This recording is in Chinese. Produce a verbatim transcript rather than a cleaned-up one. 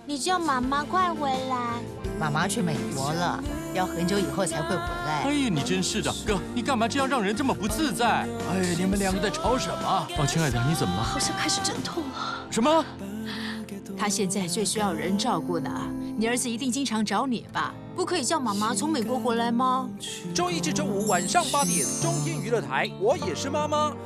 你叫妈妈快回来。 妈妈去美国了，要很久以后才会回来。 哎呀，你真是的，哥，你干嘛这样让人这么不自在？哎，你们两个在吵什么？哦，亲爱的，你怎么了？ 好像开始阵痛了。 什么？ 他现在最需要人照顾呢。你儿子一定经常找你吧？ 不可以叫妈妈从美国回来吗？ 周一至周五晚上八点，中天娱乐台，我也是妈妈。